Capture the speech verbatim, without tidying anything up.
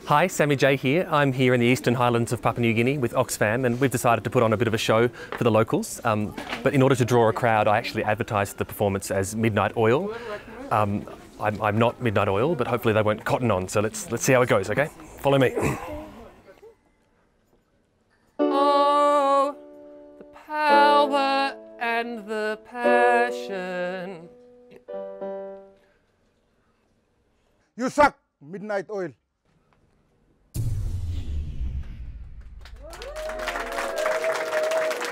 Hi, Sammy J here. I'm here in the Eastern Highlands of Papua New Guinea with Oxfam, and we've decided to put on a bit of a show for the locals. Um, but in order to draw a crowd, I actually advertised the performance as Midnight Oil. Um, I'm, I'm not Midnight Oil, but hopefully they won't cotton on, so let's, let's see how it goes, okay? Follow me. Oh, the power and the passion. You suck, Midnight Oil.